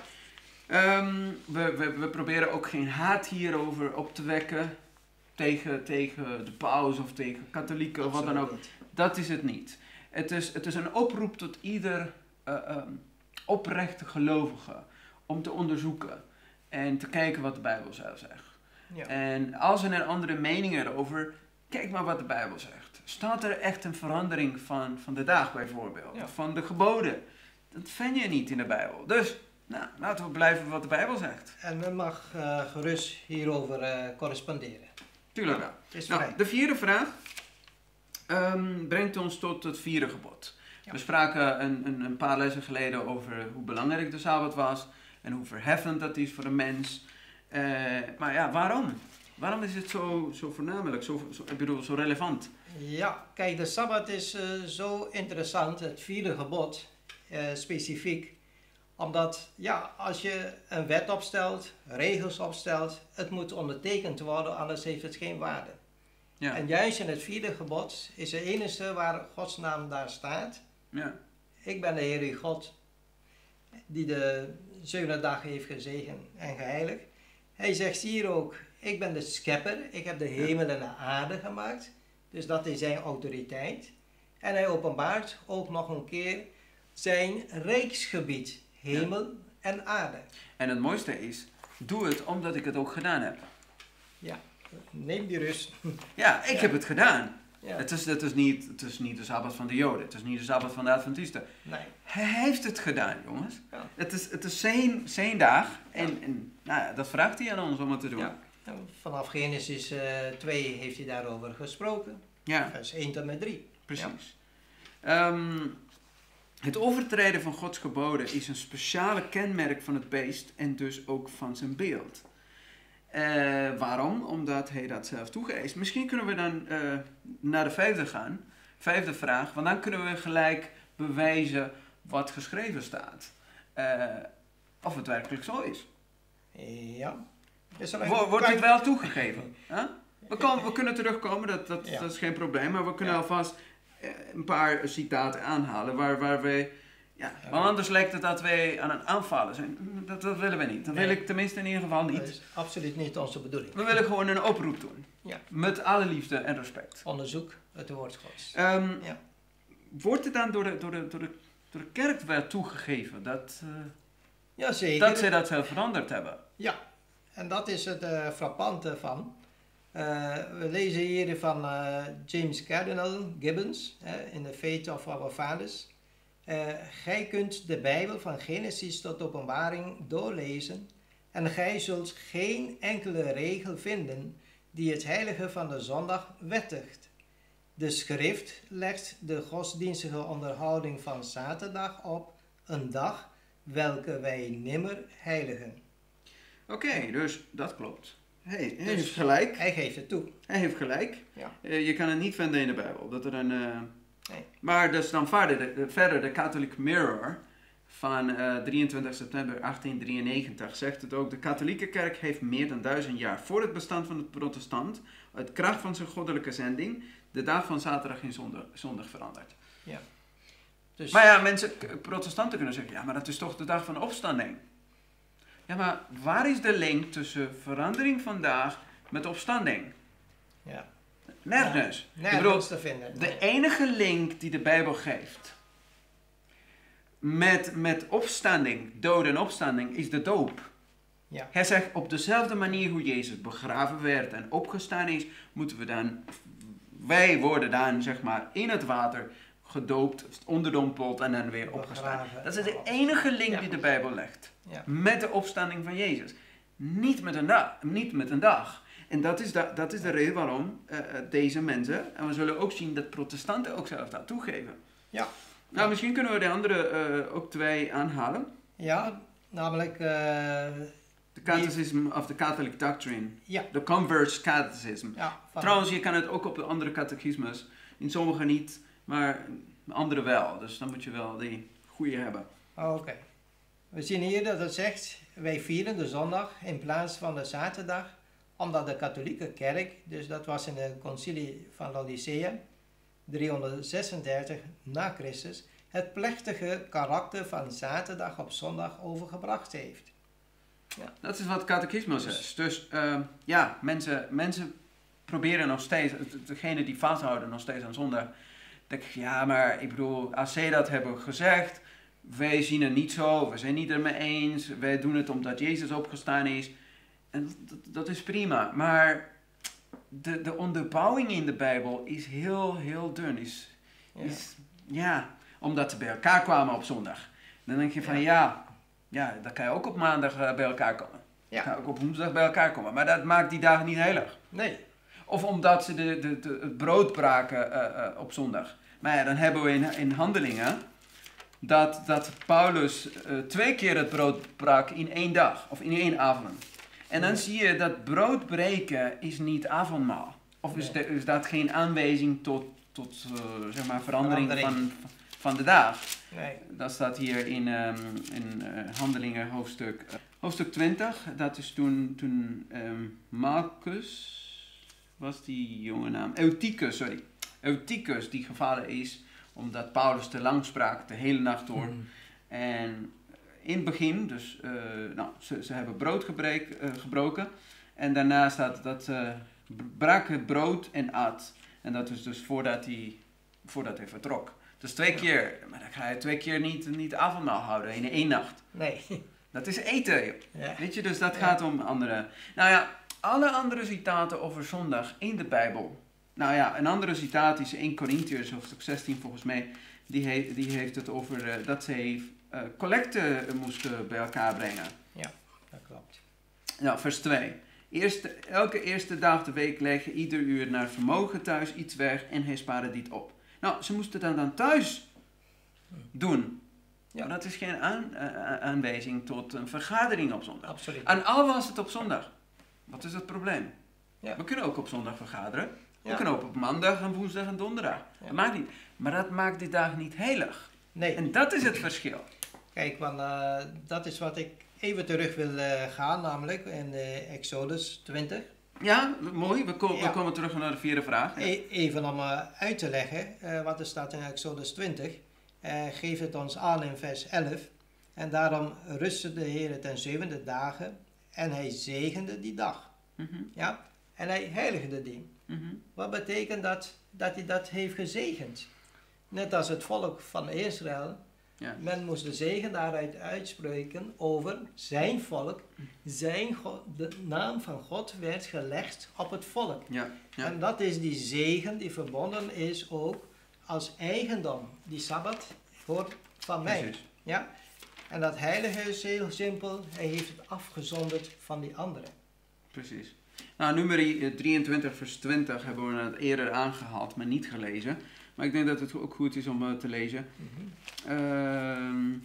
Um, we, we, we proberen ook geen haat hierover op te wekken tegen, tegen de paus of tegen katholieken of wat dan ook. Niet. Dat is het niet. Het is, het is een oproep tot ieder uh, um, oprechte gelovige om te onderzoeken en te kijken wat de Bijbel zelf zegt. Ja. En als er een andere mening erover, kijk maar wat de Bijbel zegt. Staat er echt een verandering van, van de dag bijvoorbeeld, ja. van de geboden? Dat vind je niet in de Bijbel. Dus nou, laten we blijven wat de Bijbel zegt. En men mag uh, gerust hierover uh, corresponderen. Tuurlijk wel. Ja, nou, de vierde vraag um, brengt ons tot het vierde gebod. Ja. We spraken een, een, een paar lessen geleden over hoe belangrijk de Sabbat was en hoe verheffend dat is voor een mens. Uh, maar ja, waarom? Waarom is het zo, zo voornamelijk, zo, zo, ik bedoel, zo relevant? Ja, kijk, de Sabbat is uh, zo interessant, het vierde gebod uh, specifiek. Omdat, ja, als je een wet opstelt, regels opstelt, het moet ondertekend worden, anders heeft het geen waarde. Ja. En juist in het vierde gebod is het enige waar Gods naam daar staat. Ja. Ik ben de Heer uw God, die de zevende dag heeft gezegend en geheiligd. Hij zegt hier ook, ik ben de schepper, ik heb de hemel en de aarde gemaakt. Dus dat is zijn autoriteit. En hij openbaart ook nog een keer zijn rijksgebied. Hemel ja. en aarde. En het mooiste is, doe het omdat ik het ook gedaan heb. Ja, neem die rust. Ja, ik ja. heb het gedaan. Ja. Het, is, het, is niet, het is niet de Sabbat van de Joden, het is niet de Sabbat van de Adventisten. Nee. Hij heeft het gedaan, jongens. Ja. Het, is, het is zijn, zijn dag en, ja. en nou, dat vraagt hij aan ons om het te doen. Ja. Vanaf Genesis uh, twee heeft hij daarover gesproken. Ja. Vers één tot met drie. Precies. Ja. Um, Het overtreden van Gods geboden is een speciale kenmerk van het beest en dus ook van zijn beeld. Uh, waarom? Omdat hij dat zelf toegeeft. Misschien kunnen we dan uh, naar de vijfde gaan. Vijfde vraag, want dan kunnen we gelijk bewijzen wat geschreven staat. Uh, of het werkelijk zo is. Ja. Wo- wordt het wel toegegeven? Huh? We, komen, we kunnen terugkomen, dat, dat, ja. dat is geen probleem, maar we kunnen ja. alvast een paar citaten aanhalen waar, waar wij, ja, want anders lijkt het dat wij aan het aanvallen zijn. Dat, dat willen we niet. Dat nee. wil ik tenminste in ieder geval niet. Dat is absoluut niet onze bedoeling. We willen gewoon een oproep doen. Ja. Met alle liefde en respect. Onderzoek het woord Gods. Um, ja. Wordt het dan door de, door de, door de, door de kerk wel toegegeven dat, uh, ja, zeker. dat zij dat zelf veranderd hebben? Ja, en dat is het uh, frappante van. Uh, we lezen hier van uh, James Cardinal Gibbons uh, in The Faith of Our Fathers. Uh, gij kunt de Bijbel van Genesis tot Openbaring doorlezen en gij zult geen enkele regel vinden die het heilige van de zondag wettigt. De schrift legt de godsdienstige onderhouding van zaterdag op, een dag welke wij nimmer heiligen. Oké, okay, dus dat klopt. Hey, hij dus heeft gelijk. Hij geeft het toe. Hij heeft gelijk. Ja. Uh, je kan het niet vinden in de Bijbel. Dat er een, uh... nee. Maar dus dan verder de, de, verder de Catholic Mirror van uh, drieëntwintig september achttiendrieënnegentig zegt het ook: de katholieke kerk heeft meer dan duizend jaar voor het bestaan van het protestant, uit kracht van zijn goddelijke zending, de dag van zaterdag in zondag, zondag veranderd. Ja. Dus... Maar ja, mensen, protestanten kunnen zeggen, ja, maar dat is toch de dag van opstanding. Ja, maar waar is de link tussen verandering vandaag met opstanding? Ja. Nergens. Ja, nergens Ik bedoel, te vinden. de enige link die de Bijbel geeft met, met opstanding, dood en opstanding, is de doop. Ja. Hij zegt, op dezelfde manier hoe Jezus begraven werd en opgestaan is, moeten we dan, wij worden dan, zeg maar, in het water gedoopt, onderdompeld en dan weer opgestaan. Begraven. Dat is de enige link Ja. die de Bijbel legt. Ja. Met de opstanding van Jezus. Niet met een dag. Niet met een dag. En dat is de, dat is de reden waarom uh, deze mensen, en we zullen ook zien dat protestanten ook zelf dat toegeven. Ja. Nou, misschien kunnen we de andere uh, ook twee aanhalen. Ja, namelijk... Uh, De Catechism of the Catholic Doctrine. Ja. De Converse Catechism. Ja, van... Trouwens, je kan het ook op de andere catechismes. In sommige niet, maar andere wel. Dus dan moet je wel die goede hebben. Oké. Okay. We zien hier dat het zegt, wij vieren de zondag in plaats van de zaterdag, omdat de katholieke kerk, dus dat was in de concilie van Laodicea, driehonderdzesendertig na Christus, het plechtige karakter van zaterdag op zondag overgebracht heeft. Ja. Dat is wat catechismus is. Dus uh, ja, mensen, mensen proberen nog steeds, degene die vasthouden nog steeds aan zondag, denk ik, ja, maar ik bedoel, als zij dat hebben gezegd, wij zien het niet zo, we zijn niet ermee eens, wij doen het omdat Jezus opgestaan is. En dat, dat is prima, maar de, de onderbouwing in de Bijbel is heel, heel dun. Is, is, ja. ja, omdat ze bij elkaar kwamen op zondag. Dan denk je van, ja, ja, ja dan kan je ook op maandag uh, bij elkaar komen. Ja. Dan kan je ook op woensdag bij elkaar komen. Maar dat maakt die dagen niet heilig. Nee. Of omdat ze de, de, de, het brood braken uh, uh, op zondag. Maar ja, dan hebben we in, in Handelingen dat, dat Paulus uh, twee keer het brood brak in één dag. Of in één avond. En dan zie je dat brood breken is niet avondmaal. Of is, de, is dat geen aanwijzing tot, tot uh, zeg maar verandering, verandering. Van, van de dag. Nee. Dat staat hier in, um, in uh, Handelingen hoofdstuk, uh, hoofdstuk twintig. Dat is toen, toen um, Marcus, was die jonge naam? Eutychus, sorry. Eutychus die gevallen is omdat Paulus te lang sprak de hele nacht door. Mm. En in het begin, dus uh, nou, ze, ze hebben brood gebrek, uh, gebroken. En daarna staat dat ze brak het brood en at. En dat is dus voordat hij, voordat hij vertrok. Dus twee ja. keer, maar dan ga je twee keer niet, niet avondmaal houden in één nacht. Nee. Dat is eten, joh. Ja. Weet je, dus dat ja. gaat om andere. Nou ja, alle andere citaten over zondag in de Bijbel. Nou ja, een andere citaat is in Korintiërs, hoofdstuk zestien volgens mij. Die, he, die heeft het over uh, dat ze uh, collecten moesten bij elkaar brengen. Ja, dat klopt. Nou, vers twee. Eerste, elke eerste dag de week leggen ieder uur naar vermogen thuis iets weg en hij spaarde dit op. Nou, ze moesten dat dan thuis doen. Ja. Maar dat is geen aan, uh, aanwijzing tot een vergadering op zondag. Absoluut. En al was het op zondag. Wat is het probleem? Ja. We kunnen ook op zondag vergaderen. We ja. kunnen ook op maandag en woensdag en donderdag. Ja. Dat maakt niet. Maar dat maakt die dag niet heilig. Nee. En dat is het verschil. Kijk, want uh, dat is wat ik even terug wil uh, gaan, namelijk in uh, Exodus twintig. Ja, mooi. We, ko- ja. we komen terug naar de vierde vraag. Ja. E- even om uh, uit te leggen uh, wat er staat in Exodus twintig. Uh, geeft het ons aan in vers elf. En daarom rustte de Heer ten zevende dagen en hij zegende die dag. Mm-hmm. Ja? En hij heiligde die. Mm-hmm. Wat betekent dat? Dat hij dat heeft gezegend. Net als het volk van Israël. Ja. Men moest de zegen daaruit uitspreken over zijn volk. Zijn God, de naam van God werd gelegd op het volk. Ja. Ja. En dat is die zegen die verbonden is ook als eigendom. Die Sabbat voor van mij. Precies. Ja? En dat heilige is heel simpel. Hij heeft het afgezonderd van die anderen. Precies. Nou, nummer drieëntwintig vers twintig hebben we het eerder aangehaald, maar niet gelezen. Maar ik denk dat het ook goed is om uh, te lezen. Mm-hmm. Uh,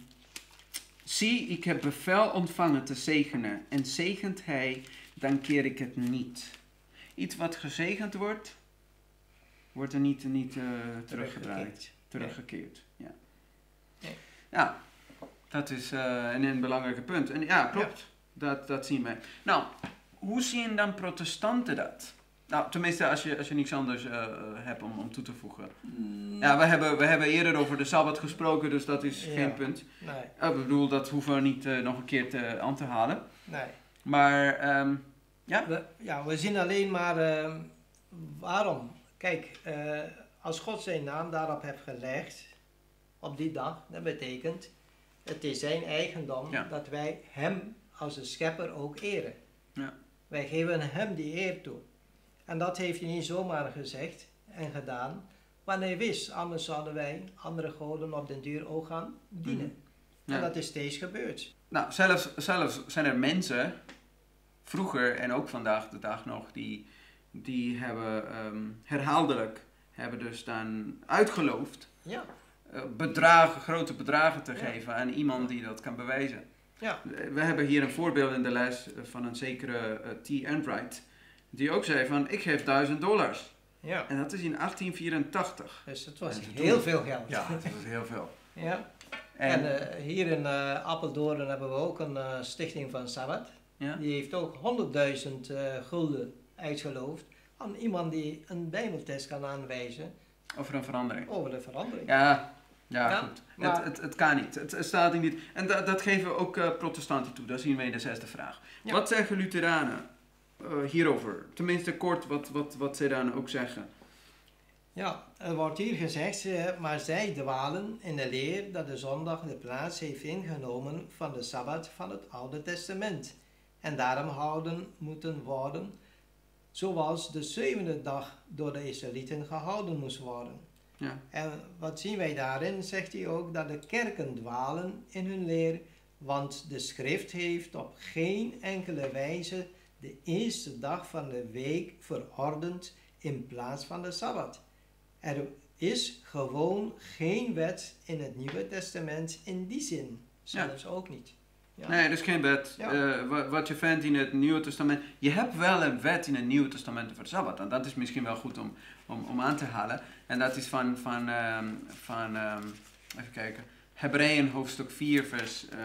Zie, ik heb bevel ontvangen te zegenen. En zegent hij, dan keer ik het niet. Iets wat gezegend wordt, wordt er niet, niet uh, teruggedraaid. Teruggekeerd. Ja. Nee. Ja. Dat is uh, een, een belangrijk punt. En ja, klopt. Ja. Dat, dat zien wij. Nou, hoe zien dan protestanten dat? Nou, tenminste, als je, als je niks anders uh, hebt om, om toe te voegen. Mm. Ja, we hebben, we hebben eerder over de Sabbat gesproken, dus dat is ja. geen punt. Nee. Uh, ik bedoel, dat hoeven we niet uh, nog een keer te, aan te halen. Nee. Maar, um, ja. We, ja, we zien alleen maar uh, waarom. Kijk, uh, als God zijn naam daarop heeft gelegd, op die dag, dat betekent, het is zijn eigendom ja. dat wij hem als de schepper ook eren. Ja. Wij geven hem die eer toe. En dat heeft hij niet zomaar gezegd en gedaan, want hij wist, anders zouden wij andere goden op den duur ook gaan dienen. Mm. Ja. En dat is steeds gebeurd. Nou, zelfs, zelfs zijn er mensen, vroeger en ook vandaag de dag nog, die, die hebben um, herhaaldelijk, hebben dus dan uitgeloofd, ja. uh, bedragen, grote bedragen te ja. geven aan iemand die dat kan bewijzen. Ja. We hebben hier een voorbeeld in de les van een zekere uh, T. Enright, die ook zei van, ik geef duizend dollars. Ja. En dat is in achttien vierentachtig. Dus dat was heel toen, veel geld. Ja, dat was heel veel. Ja. En, en uh, hier in uh, Apeldoorn hebben we ook een uh, stichting van Sabbat. Ja. Die heeft ook honderdduizend uh, gulden uitgeloofd aan iemand die een bijbeltest kan aanwijzen. Over een verandering. Over een verandering. Ja, ja, ja goed. Maar, het, het, het kan niet. Het, het staat niet. En da, dat geven ook uh, protestanten toe. Dat zien we in de zesde vraag. Ja. Wat zeggen Lutheranen uh, hierover? Tenminste kort wat, wat, wat zij dan ook zeggen. Ja, er wordt hier gezegd, maar zij dwalen in de leer dat de zondag de plaats heeft ingenomen van de Sabbat van het Oude Testament. En daarom houden moeten worden, zoals de zevende dag door de Israëlieten gehouden moest worden. Ja. En wat zien wij daarin, zegt hij ook, dat de kerken dwalen in hun leer, want de schrift heeft op geen enkele wijze de eerste dag van de week verordend in plaats van de Sabbat. Er is gewoon geen wet in het Nieuwe Testament in die zin. Zelfs ja. ook niet. Ja. Nee, er is geen wet. Ja. Uh, wat, wat je vindt in het Nieuwe Testament. Je hebt wel een wet in het Nieuwe Testament voor de Sabbat. En dat is misschien wel goed om, om, om aan te halen. En dat is van, van, um, van um, even kijken. Hebreeën hoofdstuk vier vers, uh,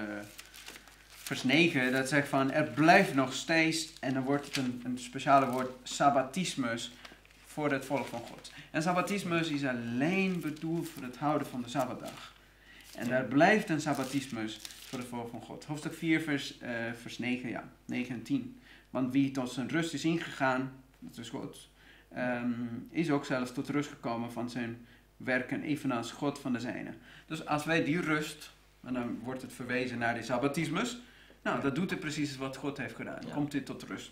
vers negen. Dat zegt van, er blijft nog steeds, en dan wordt het een, een speciale woord, sabbatismus voor het volk van God. En sabbatismus is alleen bedoeld voor het houden van de Sabbatdag. En daar blijft een sabbatismus voor het volk van God. Hoofdstuk vier, vers, uh, vers negen, ja, negen en tien. Want wie tot zijn rust is ingegaan, dat is God, um, is ook zelfs tot rust gekomen van zijn werken, evenals God van de zijne. Dus als wij die rust, en dan wordt het verwezen naar die sabbatismus, nou, dat doet het precies wat God heeft gedaan. Ja. Komt dit tot rust.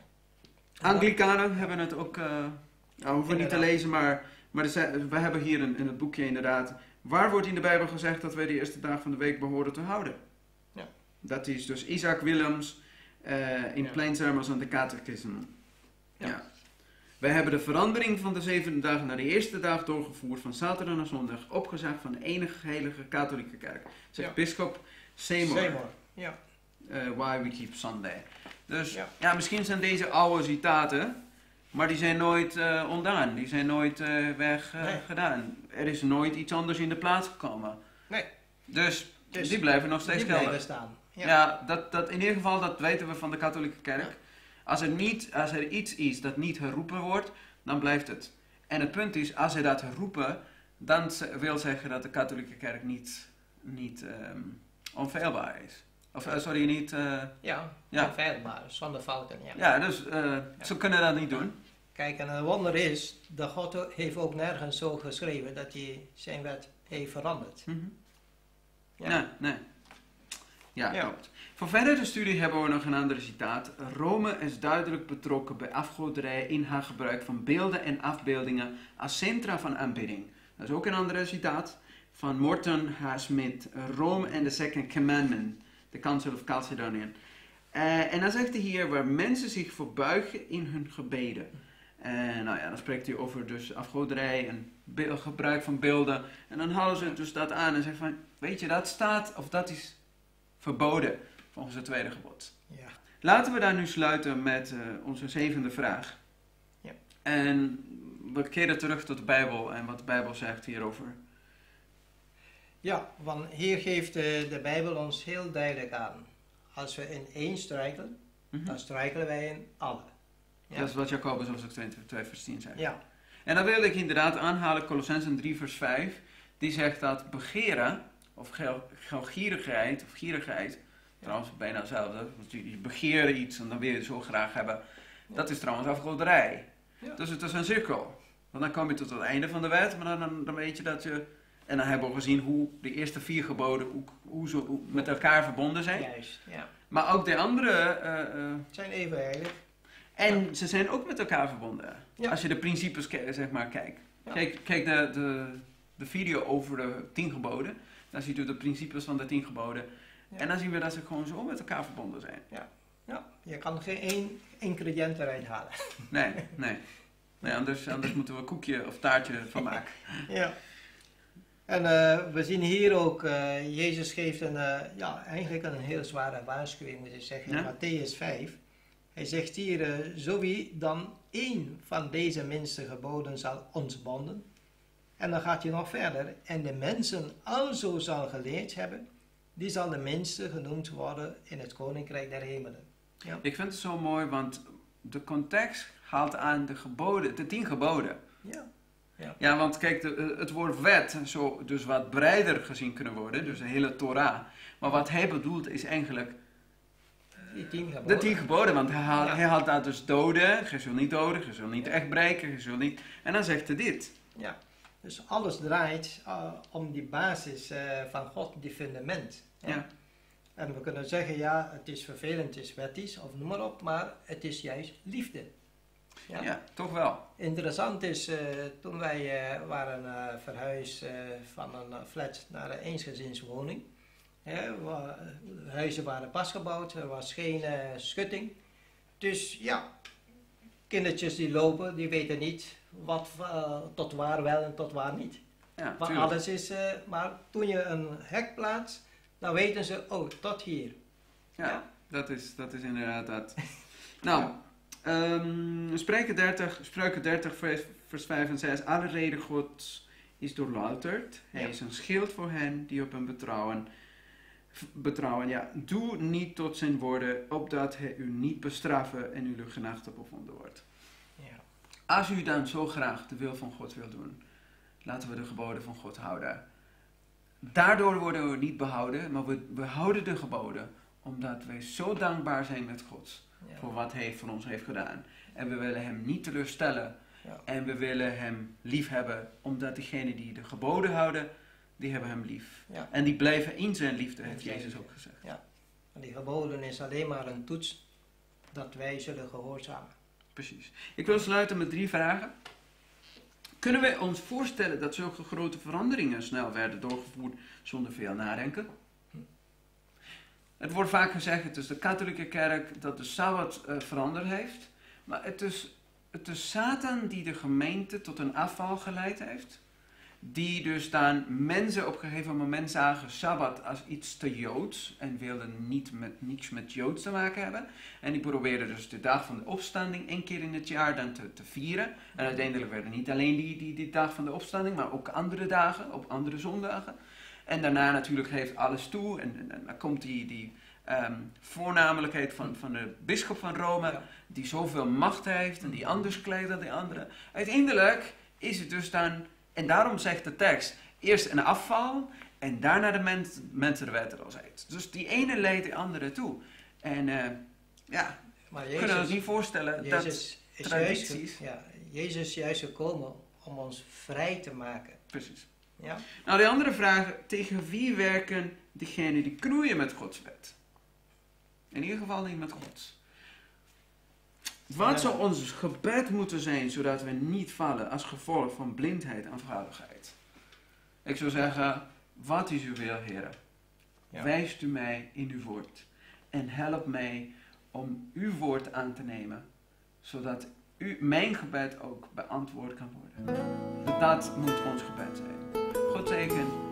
Anglikanen hebben het ook, uh, nou, hoeven we niet te lezen, maar, maar de, we hebben hier in, in het boekje inderdaad, waar wordt in de Bijbel gezegd dat wij de eerste dag van de week behoren te houden? Ja. Dat is dus Isaac Willems uh, in ja. Plain Sermons on the Catechism. Ja. Ja. Wij hebben de verandering van de zevende dag naar de eerste dag doorgevoerd van zaterdag naar zondag, opgezegd van de enige heilige katholieke kerk. Zegt ja. Bisschop Seymour. Seymour. Ja. Uh, why we keep Sunday. Dus ja. ja, misschien zijn deze oude citaten, maar die zijn nooit uh, ontdaan. Die zijn nooit uh, weg uh, nee. gedaan. Er is nooit iets anders in de plaats gekomen. Nee. Dus, dus die blijven nog steeds die gelden. staan. Ja, ja dat, dat in ieder geval, dat weten we van de katholieke kerk. Ja. Als er, niet, als er iets is dat niet geroepen wordt, dan blijft het. En het punt is, als ze dat geroepen, dan wil zeggen dat de katholieke kerk niet, niet um, onfeilbaar is. Of uh, sorry, niet... Uh, ja, ja, onfeilbaar, zonder fouten. Ja, ja dus uh, ja. ze kunnen dat niet doen. Kijk, en het wonder is, dat God heeft ook nergens zo geschreven dat hij zijn wet heeft veranderd. Mm-hmm. Ja. Nee, nee. Ja, ja, klopt. Voor verdere studie hebben we nog een ander citaat. Rome is duidelijk betrokken bij afgoderij in haar gebruik van beelden en afbeeldingen als centra van aanbidding. Dat is ook een andere citaat van Morton H. Smith, Rome and the Second Commandment, the Council of Chalcedonian. Uh, en dan zegt hij hier, waar mensen zich verbuigen in hun gebeden. En uh, nou ja, dan spreekt hij over dus afgoderij en be- gebruik van beelden. En dan houden ze dus dat aan en zeggen van, weet je, dat staat, of dat is verboden volgens het tweede gebod. Ja. Laten we daar nu sluiten met uh, onze zevende vraag. Ja. En we keren terug tot de Bijbel en wat de Bijbel zegt hierover. Ja, want hier geeft de, de Bijbel ons heel duidelijk aan. Als we in één struikelen, Mhm. dan struikelen wij in alle. Ja. Dat is wat Jacobus hoofdstuk twee vers tien zegt. Ja. En dan wil ik inderdaad aanhalen Colossenzen drie vers vijf. Die zegt dat begeren, of geel- geelgierigheid, of gierigheid, trouwens bijna hetzelfde. Want je je begeert iets en dan wil je het zo graag hebben. Dat is trouwens afgoderij. Ja. Dus het is een cirkel. Want dan kom je tot het einde van de wet, maar dan, dan, dan weet je dat je... En dan hebben we gezien hoe de eerste vier geboden hoe, hoe ze hoe met elkaar verbonden zijn. Juist, ja. Maar ook de andere... eh, eh, Het zijn even heilig. en ze zijn ook met elkaar verbonden. Ja. Als je de principes ke- zeg maar, kijkt. Ja. Kijk, kijk de, de, de video over de tien geboden. Dan ziet u de principes van de tien geboden. Ja. En dan zien we dat ze gewoon zo met elkaar verbonden zijn. Ja, je kan geen één ingrediënt eruit halen. Nee, nee. nee anders, anders moeten we een koekje of taartje van maken. Ja. En uh, we zien hier ook, uh, Jezus geeft een, uh, ja, eigenlijk een heel zware waarschuwing, moet ik zeggen, in Ja? Matthäus vijf. Hij zegt hier, uh, zo wie dan één van deze minste geboden zal ontbonden. En dan gaat hij nog verder. En de mensen alzo zal geleerd hebben, die zal de minste genoemd worden in het koninkrijk der hemelen. Ja. Ik vind het zo mooi, want de context haalt aan de geboden, de tien geboden. Ja. Ja, want kijk, de, het woord wet zou dus wat breder gezien kunnen worden, dus de hele Torah. Maar wat hij bedoelt is eigenlijk Die tien de geboden. tien geboden, want hij haalt, Ja. hij haalt daar dus doden, je zult niet doden, je zult niet echt breken, je zult niet... En dan zegt hij dit. Ja, dus alles draait uh, om die basis uh, van God, die fundament. Ja. Ja. En we kunnen zeggen, ja, het is vervelend, het is wettisch, of noem maar op, maar het is juist liefde. Ja, Ja. toch wel. Interessant is, uh, toen wij uh, waren uh, verhuisd uh, van een uh, flat naar een eensgezinswoning. Hè, wa- de huizen waren pas gebouwd, er was geen uh, schutting. Dus ja, kindertjes die lopen, die weten niet wat, uh, tot waar wel en tot waar niet. Ja, Want tuurlijk. alles is, uh, maar toen je een hek plaatst, dan weten ze, oh, tot hier. Ja, Ja. Dat, is, dat is inderdaad dat. Nou, ehm, Spreuken dertig, Spreuken dertig vers, vers vijf en zes. Alle reden Gods is doorlouterd. Hij Ja. is een schild voor hen die op hem betrouwen. V- Betrouwen, ja. Doe niet tot zijn woorden, opdat hij u niet bestraffen en u luchtgenacht bevonden wordt. Ja. Als u dan zo graag de wil van God wil doen, laten we de geboden van God houden. Daardoor worden we niet behouden, maar we, we houden de geboden, omdat wij zo dankbaar zijn met God Ja. voor wat hij voor ons heeft gedaan. En we willen hem niet teleurstellen. Ja. En we willen hem lief hebben, omdat degenen die de geboden houden, die hebben hem lief. Ja. En die blijven in zijn liefde, heeft In zijn Jezus liefde. ook gezegd. En die geboden is alleen maar een toets dat wij zullen gehoorzamen. Precies. Ik wil sluiten met drie vragen. Kunnen wij ons voorstellen dat zulke grote veranderingen snel werden doorgevoerd zonder veel nadenken? Het wordt vaak gezegd, het is de katholieke kerk dat de Sabbat uh, veranderd heeft. Maar het is, het is Satan die de gemeente tot een afval geleid heeft. Die dus dan mensen op een gegeven moment zagen Sabbat als iets te Joods. En wilden niet met, niets met Joods te maken hebben. En die probeerden dus de dag van de opstanding één keer in het jaar dan te, te vieren. En uiteindelijk werden niet alleen die, die, die dag van de opstanding, maar ook andere dagen, op andere zondagen. En daarna natuurlijk geeft alles toe. En, en, en dan komt die, die um, voornamelijkheid van, van de bisschop van Rome, Ja. die zoveel macht heeft en die anders kleidt dan de anderen. Uiteindelijk is het dus dan, en daarom zegt de tekst, eerst een afval en daarna de mens, mensenwetteloosheid. Dus die ene leidt de andere toe. En uh, ja, Maar we kunnen ons Jezus, niet voorstellen dat Jezus, is juist, tradities... ge- ja, Jezus is juist gekomen om ons vrij te maken. Precies. Ja? Nou, de andere vraag, tegen wie werken diegenen die knoeien met Gods wet? In ieder geval niet met God. Wat Ja. zou ons gebed moeten zijn, zodat we niet vallen als gevolg van blindheid en vaardigheid? Ik zou zeggen, wat is uw wil, Heer? Ja. Wijst u mij in uw woord en help mij om uw woord aan te nemen, zodat u, mijn gebed ook beantwoord kan worden. Dat moet ons gebed zijn. God zegen